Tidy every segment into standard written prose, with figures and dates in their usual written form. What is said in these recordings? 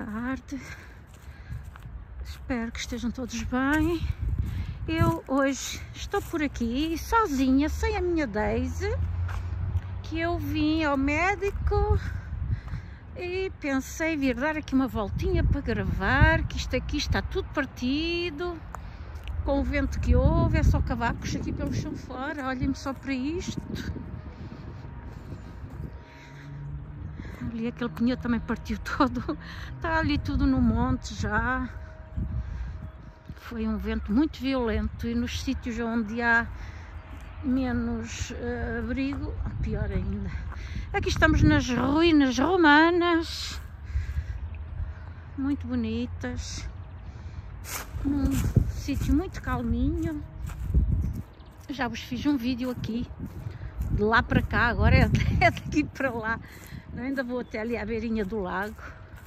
tarde. Espero que estejam todos bem. Eu hoje estou por aqui sozinha, sem a minha Daisy, que eu vim ao médico e pensei vir dar aqui uma voltinha para gravar, que isto aqui está tudo partido, com o vento que houve, é só cavacos aqui pelo chão fora, olhem-me só para isto. Ali aquele pneu também partiu todo, está ali tudo no monte já. Foi um vento muito violento e nos sítios onde há menos abrigo, pior ainda. Aqui estamos nas ruínas romanas, muito bonitas, num sítio muito calminho. Já vos fiz um vídeo aqui, de lá para cá, agora é daqui para lá. Eu ainda vou até ali à beirinha do lago.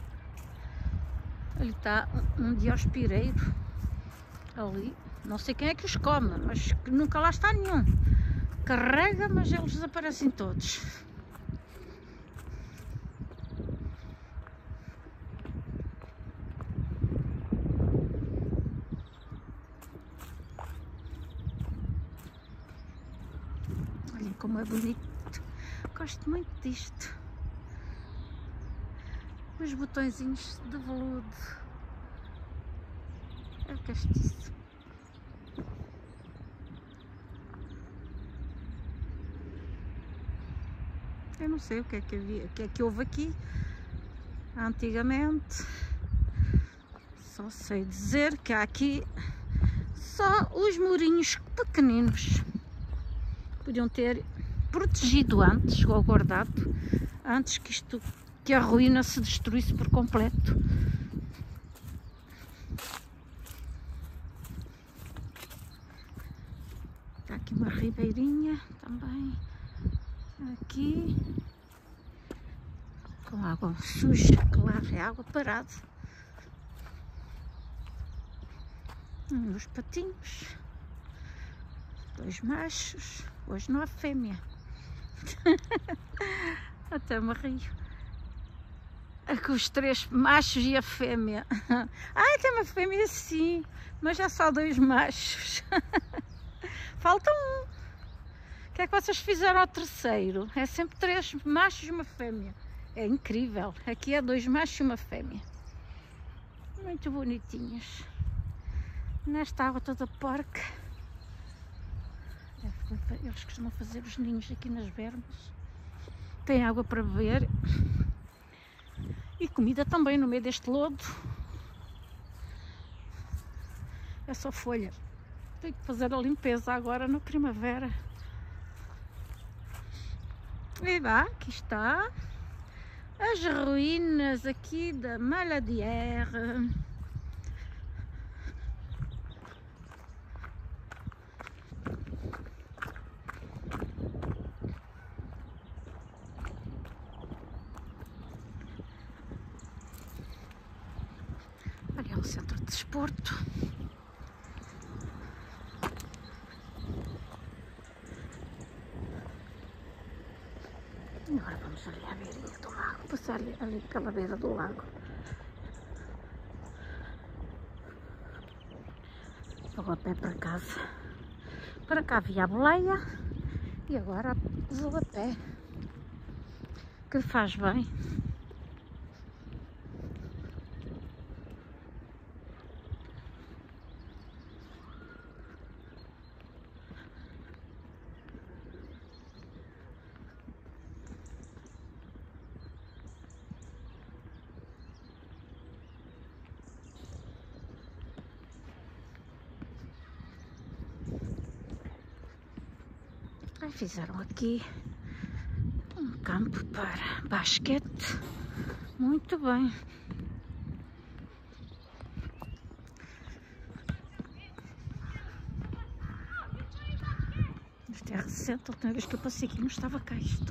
Ali está um diospireiro. Ali, não sei quem é que os come, mas nunca lá está nenhum. Carrega, mas eles desaparecem todos. Olhem como é bonito. Gosto muito disto. Os botõezinhos de veludo. É o castiço. Eu não sei o que é que havia, o que é que houve aqui antigamente. Só sei dizer que há aqui só os murinhos pequeninos. Podiam ter protegido antes, ou guardado, antes que a ruína se destruísse por completo. Está aqui uma ribeirinha também, aqui, com água suja, claro, é água parada. Os patinhos, dois machos, hoje não há fêmea, até me rio, com os três machos e a fêmea. Ai, tem uma fêmea sim, mas já só dois machos. Falta um. O que é que vocês fizeram ao terceiro? É sempre três machos e uma fêmea. É incrível. Aqui é dois machos e uma fêmea. Muito bonitinhos. Nesta água toda porca. Eles costumam fazer os ninhos aqui nas bermas. Tem água para beber. E comida também no meio deste lodo. É só folha. Tenho que fazer a limpeza agora na primavera. E vá, aqui está as ruínas aqui da Maladière. Olha, é o centro de desporto. Agora vamos ali à beirinha do lago, passar ali pela beira do lago. Vou a pé para casa. Para cá via a boleia e agora vou a pé, que faz bem. Fizeram aqui um campo para basquete, muito bem. Isto é recente, a última vez que eu passei aqui não estava cá isto.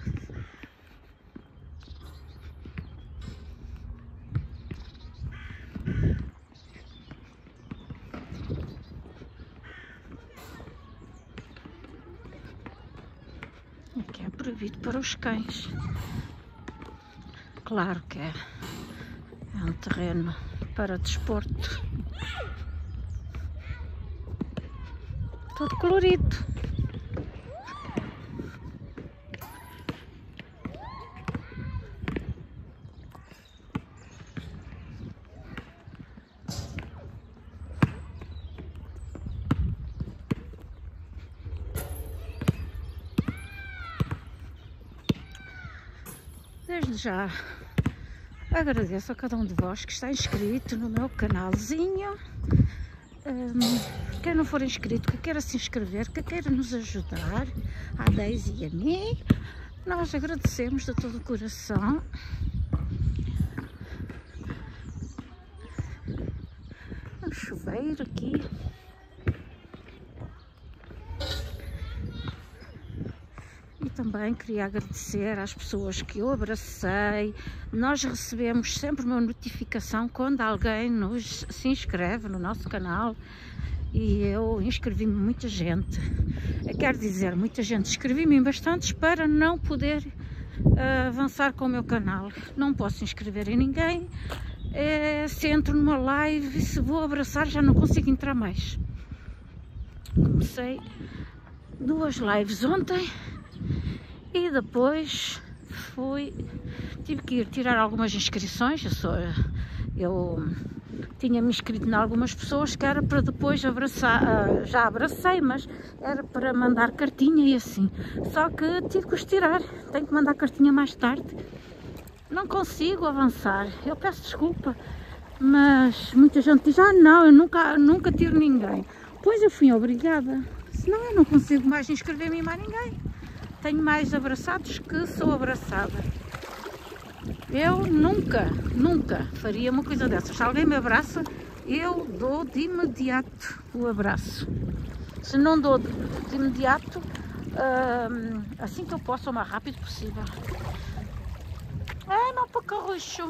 Aqui é proibido para os cães. Claro que é É um terreno para desporto. Todo colorido. Desde já agradeço a cada um de vós que está inscrito no meu canalzinho. Quem não for inscrito, que queira se inscrever, que queira nos ajudar, a Daisy e a mim, nós agradecemos de todo o coração. Um chuveiro aqui. E também queria agradecer às pessoas que eu abracei. Nós recebemos sempre uma notificação quando alguém se inscreve no nosso canal. E eu inscrevi-me muita gente. Quero dizer, muita gente. Inscrevi-me em bastantes para não poder avançar com o meu canal. Não posso inscrever em ninguém. Se entro numa live, se vou abraçar, já não consigo entrar mais. Comecei 2 lives ontem. E depois tive que ir tirar algumas inscrições. Eu tinha-me inscrito em algumas pessoas que era para depois abraçar, já abracei, mas era para mandar cartinha e assim. Só que tive que os tirar, tenho que mandar cartinha mais tarde. Não consigo avançar, eu peço desculpa, mas muita gente diz, não, eu nunca tiro ninguém. Pois eu fui obrigada, senão eu não consigo mais inscrever-me em mais ninguém. Tenho mais abraçados que sou abraçada. Eu nunca faria uma coisa dessas. Se alguém me abraça, eu dou de imediato o abraço. Se não dou de imediato, assim que eu posso, o mais rápido possível. É, meu pacarrucho.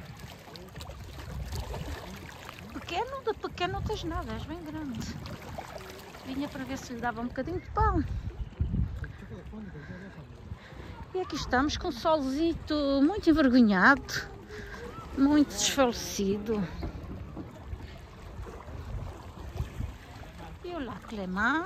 Pequeno, de pequeno não tens nada, és bem grande. Vinha para ver se lhe dava um bocadinho de pão. E aqui estamos com um solzito muito envergonhado, muito desfalecido. E o Lac Léman.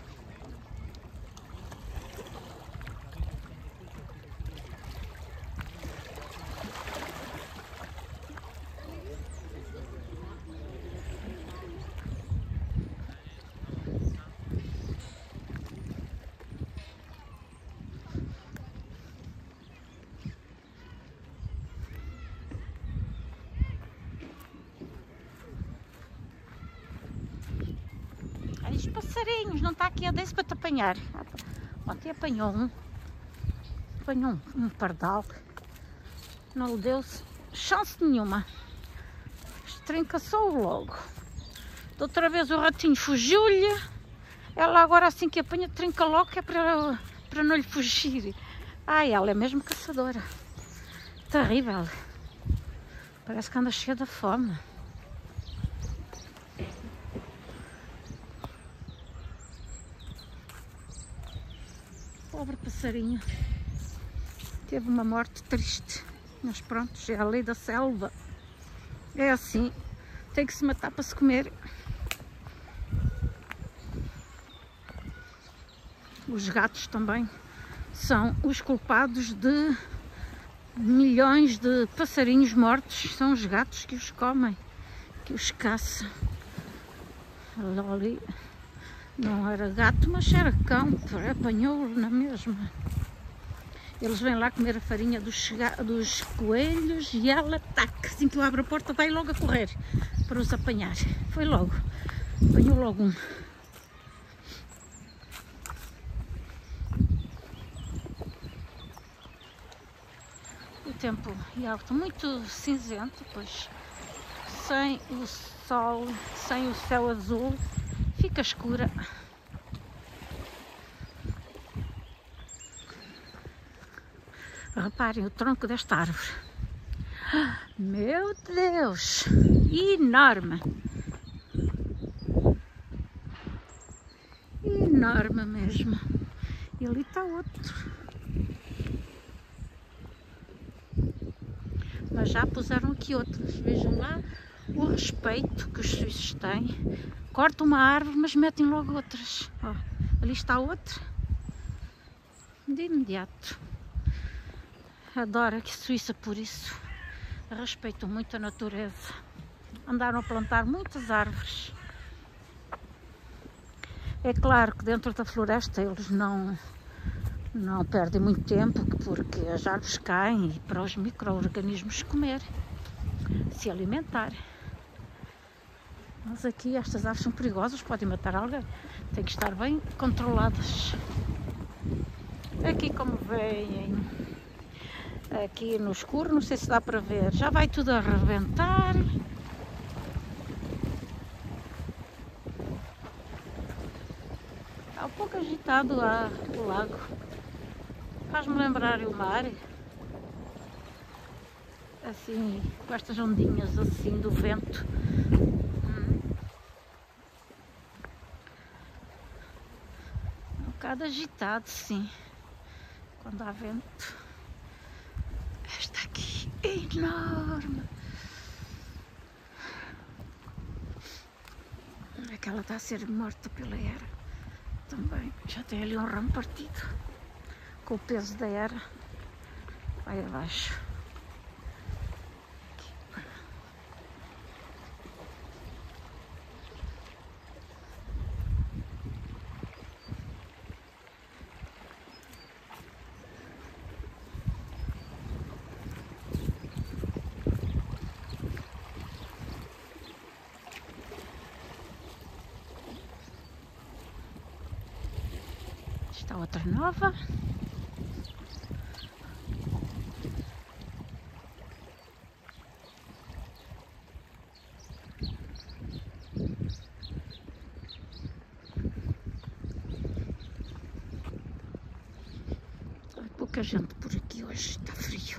Os passarinhos, não está aqui a Daisy para te apanhar. Ontem apanhou um pardal, não lhe deu chance nenhuma, estrincaçou logo. Da outra vez o ratinho fugiu-lhe, ela agora assim que apanha trinca logo, que é para não lhe fugir. Ai, ela é mesmo caçadora, terrível, parece que anda cheia de fome. Pobre passarinho, teve uma morte triste, mas pronto, já é a lei da selva, é assim, tem que se matar para se comer. Os gatos também são os culpados de milhões de passarinhos mortos, são os gatos que os comem, que os caçam. Ali não era gato, mas era cão, apanhou-o na mesma. Eles vêm lá comer a farinha dos coelhos e ela, tac, assim que eu abro a porta, vai logo a correr para os apanhar. Foi logo, apanhou logo um. O tempo está muito cinzento, pois sem o sol, sem o céu azul, fica escura. Reparem o tronco desta árvore. Meu Deus! Enorme! Enorme mesmo. E ali está outro. mas já puseram aqui outras. Vejam lá o respeito que os suíços têm. Cortam uma árvore, mas metem logo outras. Ó, ali está outra. De imediato. Adoro aqui Suíça por isso. Respeitam muito a natureza. Andaram a plantar muitas árvores. É claro que dentro da floresta eles não perdem muito tempo, porque as árvores caem e para os micro-organismos comerem, se alimentarem. Mas aqui estas árvores são perigosas, podem matar alguém. Tem que estar bem controladas. Aqui, como veem, aqui no escuro, não sei se dá para ver, já vai tudo a arrebentar. Está um pouco agitado o lago. Faz-me lembrar o mar. Assim, com estas ondinhas assim do vento. Um bocado agitado, sim, quando há vento. Esta aqui é enorme. Aquela está a ser morta pela era. Também já tem ali um ramo partido. Com o peso da era. Vai abaixo. Está outra nova. Há pouca gente por aqui hoje, está frio.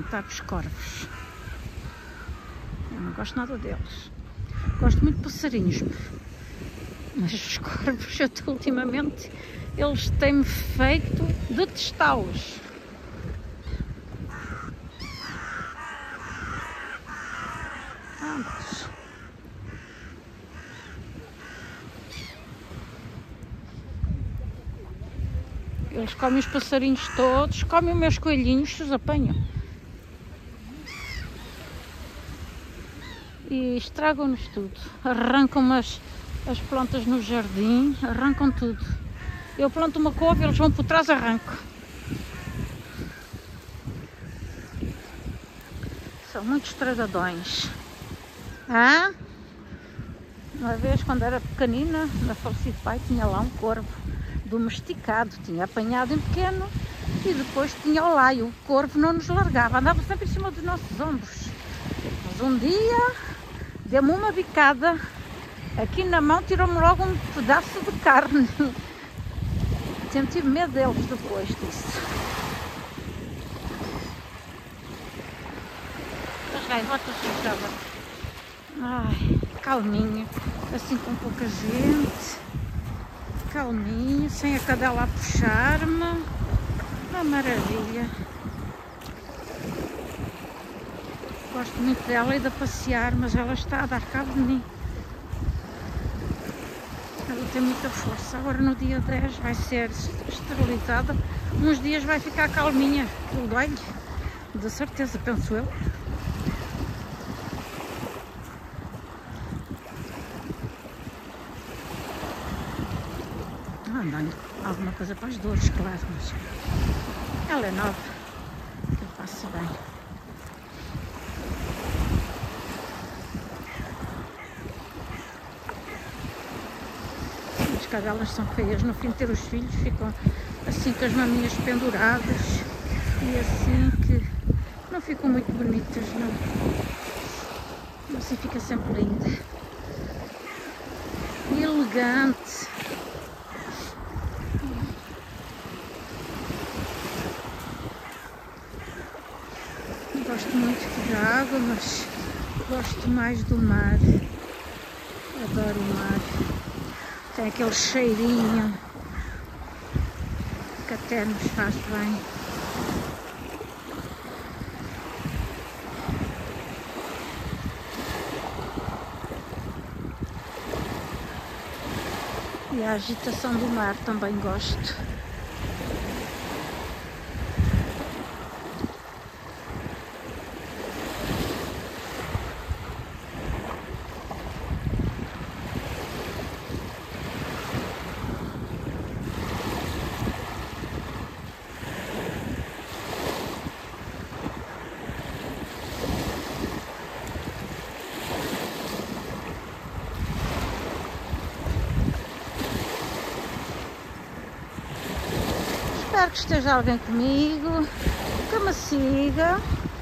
experimentar os corvos. Eu não gosto nada deles. Gosto muito de passarinhos, mas os corvos, ultimamente, eles têm-me feito detestá-los. Eles comem os passarinhos todos, comem os meus coelhinhos, se os apanham. E estragam-nos tudo. Arrancam as plantas no jardim, arrancam tudo. Eu planto uma couve, eles vão por trás, arrancam. São muito estragadões. Ah? Uma vez, quando era pequenina, na falecido pai, tinha lá um corvo domesticado, tinha apanhado em pequeno e depois tinha ao lá, e o corvo não nos largava, andava sempre em cima dos nossos ombros. Mas um dia deu-me uma bicada aqui na mão, tirou-me logo um pedaço de carne. Senti medo deles depois disso. As gaivotas ficavam, ai, calminho, assim com pouca gente. Calminho, sem a cadela a puxar-me. Uma maravilha. Gosto muito dela e de passear, mas ela está a dar cabo de mim. Ela tem muita força. Agora no dia 10 vai ser esterilizada. Uns dias vai ficar calminha. Aquilo dói-lhe. De certeza, penso eu. Dá-lhe alguma coisa para as dores, claro, mas ela é nova, que passa bem. As cadelas são feias, no fim de ter os filhos ficam assim com as maminhas penduradas e assim que não ficam muito bonitas, não. Assim fica sempre linda e elegante. Gosto muito de água, mas gosto mais do mar. Adoro o mar. Tem aquele cheirinho que até nos faz bem. E a agitação do mar também gosto. Espero que esteja alguém comigo, que me siga,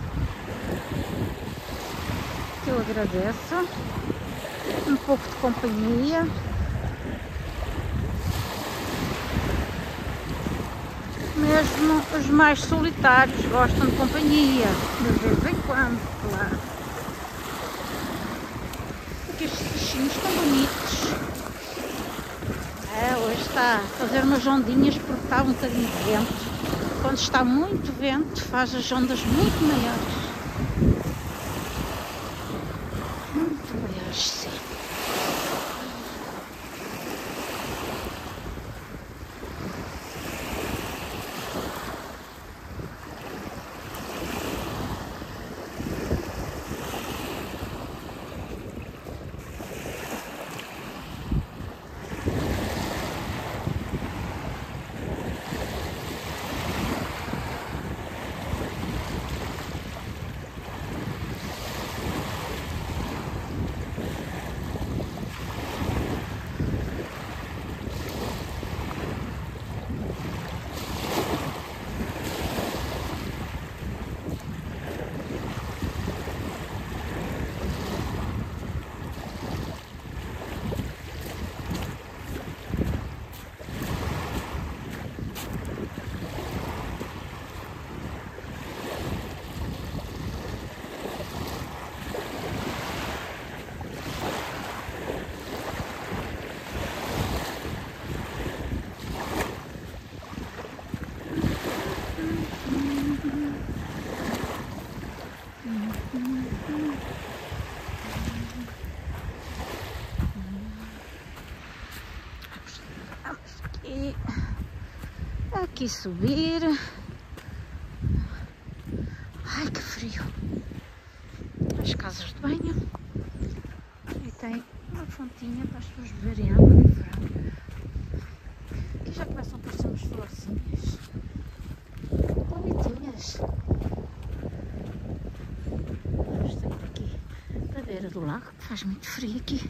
que eu agradeço, um pouco de companhia. Mesmo os mais solitários gostam de companhia, de vez em quando, claro. Porque estes bichinhos estão bonitos. Hoje está a fazer umas ondinhas porque está um bocadinho de vento. Quando está muito vento, faz as ondas muito maiores. Muito maiores, sim. aqui subir. Ai, que frio. As casas de banho. E tem uma fontinha para as pessoas beberem água no verão. Aqui já começam a aparecer umas florzinhas. Bonitinhas. Vamos sair aqui da beira do lago, que faz muito frio aqui.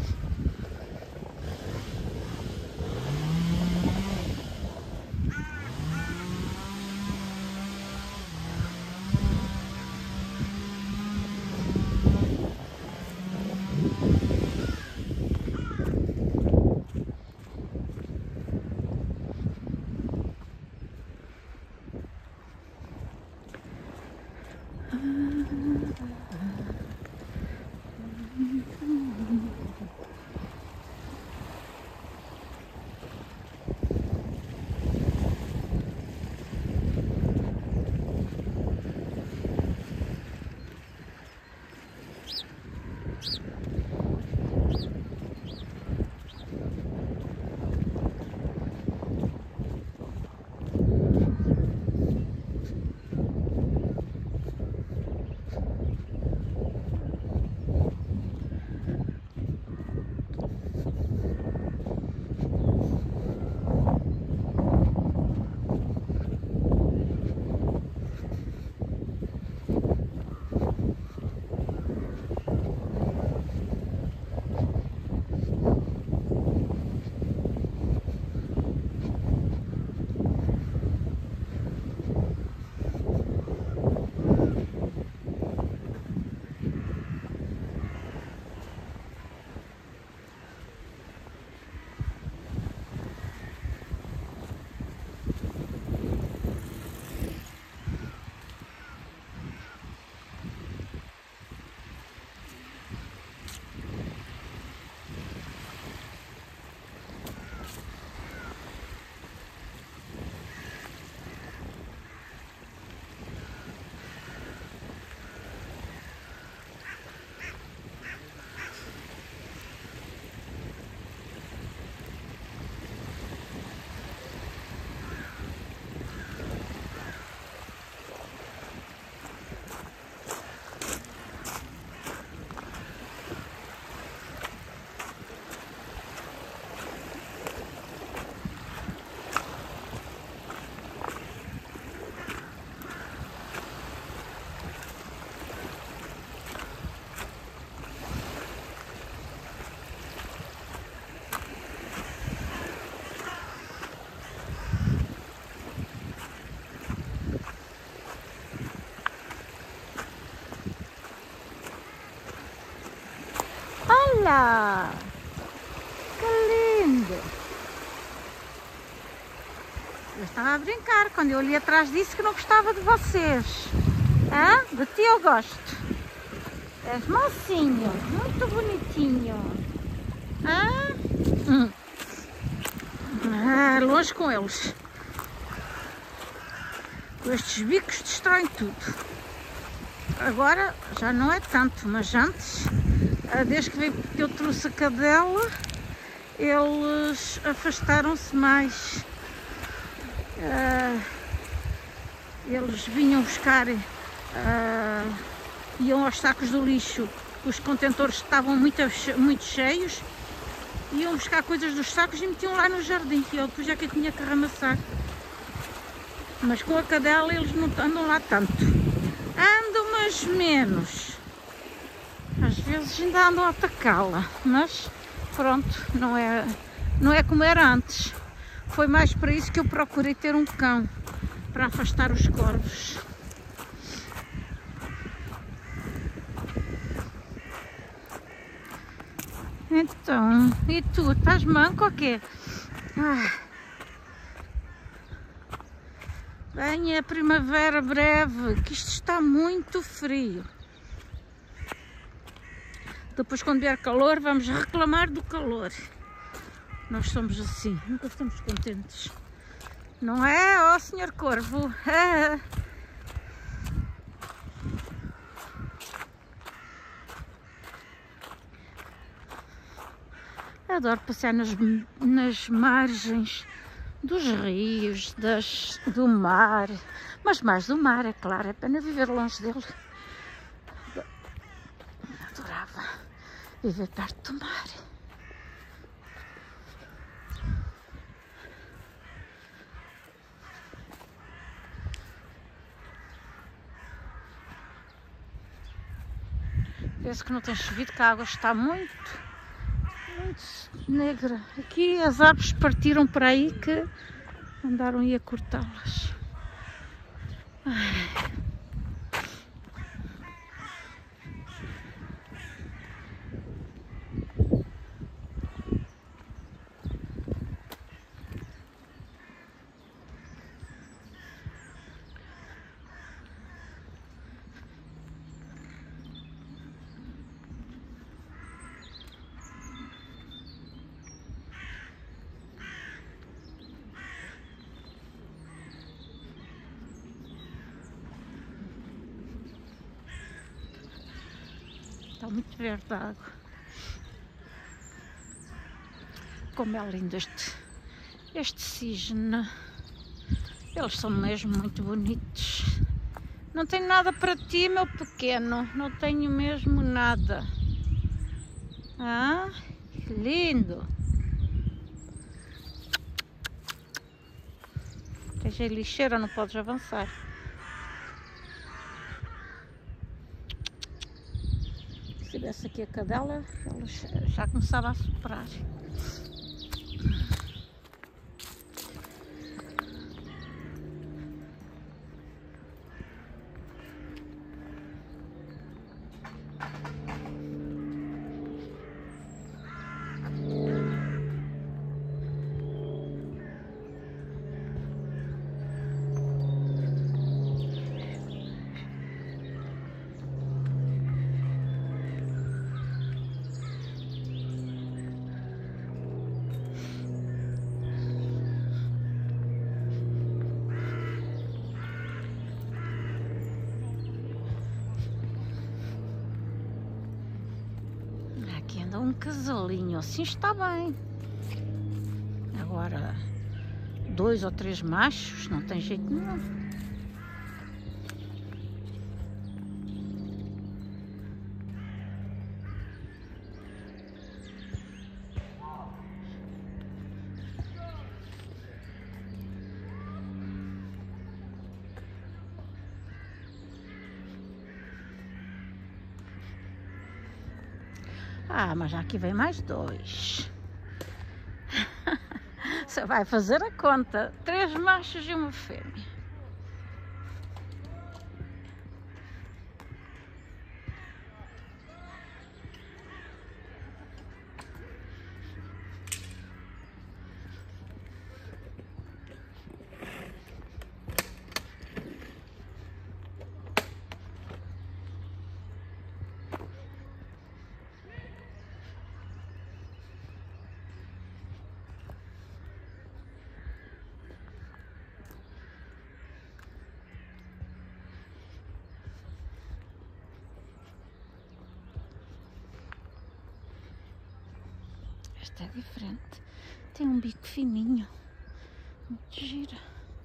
Olha! Que lindo! Eu estava a brincar quando eu ali atrás disse que não gostava de vocês. Hã? De ti eu gosto. És mocinho, muito bonitinho. Hã? Longe com eles. Estes bicos destroem tudo. Agora já não é tanto, mas antes, desde que eu trouxe a cadela, eles afastaram-se mais. Eles vinham buscar, iam aos sacos do lixo, os contentores estavam muito cheios, iam buscar coisas dos sacos e metiam lá no jardim, e eu depois é que eu tinha que arramassar. Mas com a cadela eles não andam lá tanto. Andam, mas menos. Às vezes ainda andam a atacá-la, mas pronto, não é como era antes. Foi mais para isso que eu procurei ter um cão, para afastar os corvos. Então, e tu, estás manco ou quê? Venha a primavera breve, que isto está muito frio. Depois, quando vier calor, vamos reclamar do calor. Nós somos assim, nunca estamos contentes. Não é, ó senhor corvo? Adoro passear nas margens dos rios, do mar, mas mais do mar, é claro, é pena viver longe dele. Adorava viver perto do mar. Vê-se que não tem chovido, que a água está muito negra. Aqui as árvores partiram para aí que andaram aí a cortá-las. Está muito verde a água. Como é lindo este cisne. Eles são mesmo muito bonitos. Não tenho nada para ti, meu pequeno. Não tenho mesmo nada. Ah, que lindo. Tens aí lixeira, não podes avançar. Se tivesse aqui a cadela, ela já começava a soprar. Aqui anda um casalinho, assim está bem. Agora, 2 ou 3 machos, não tem jeito nenhum. Ah, mas já aqui vem mais 2. Você vai fazer a conta. 3 machos e uma fêmea. Esta é diferente. Tem um bico fininho. Muito gira.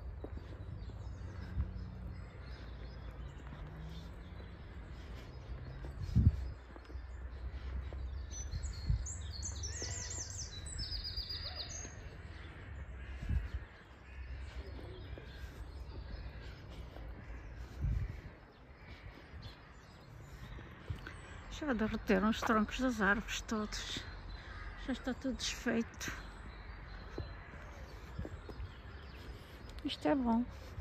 Já derreteram os troncos das árvores todos. Já está tudo desfeito. Isto é bom.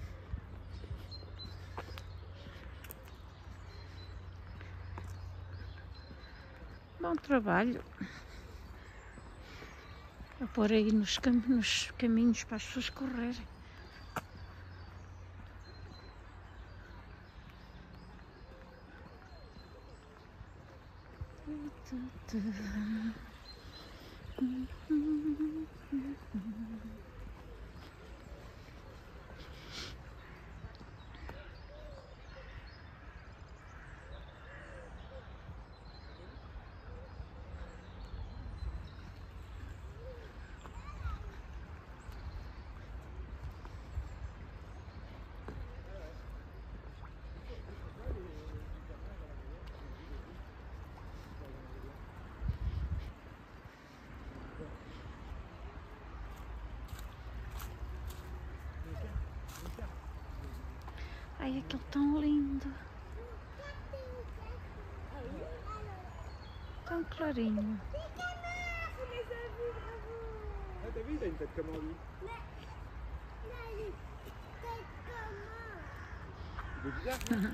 Bom trabalho. A pôr aí nos caminhos para as pessoas correrem. Ai, aquele tão lindo. Tão clarinho. T'as vu, il a une tête comment lui? Il est bizarre, hein?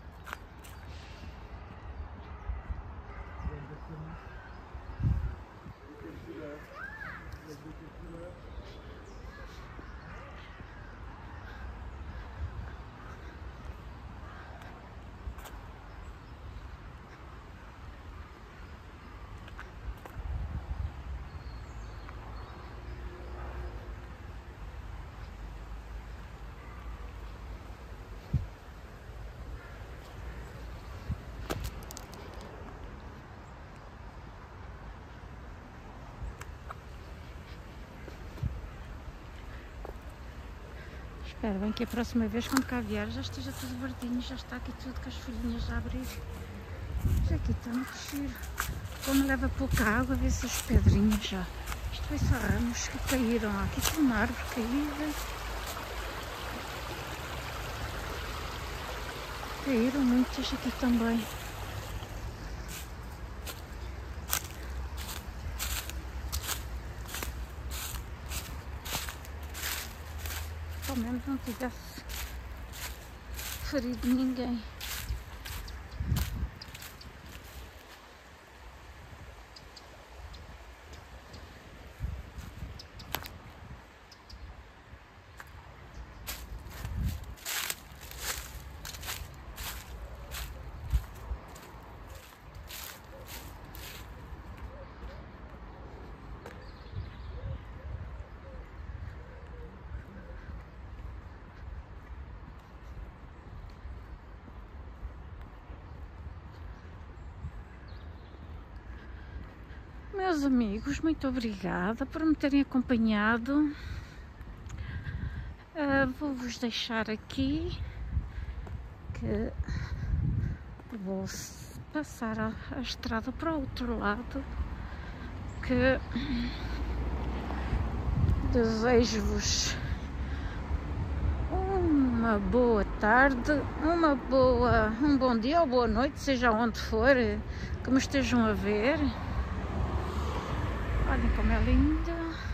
Espero bem que a próxima vez, quando cá vier, já esteja tudo verdinho, já está aqui tudo com as folhinhas a abrir. Mas aqui está muito giro. Quando leva pouca água, vê se as pedrinhas já. Isto vai só ramos que caíram. Aqui tem uma árvore caída. Caíram muitas aqui também. Pelo menos não tivesse ferido ninguém. Meus amigos, muito obrigada por me terem acompanhado. Vou-vos deixar aqui que vou passar a estrada para o outro lado, que desejo-vos uma boa tarde, um bom dia ou boa noite, seja onde for que me estejam a ver. Olhem como é linda.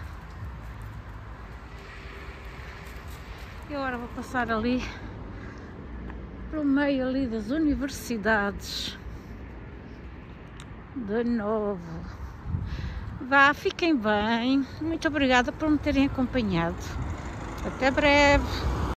E agora vou passar ali pelo meio ali das universidades de novo. Vá, fiquem bem. Muito obrigada por me terem acompanhado. Até breve.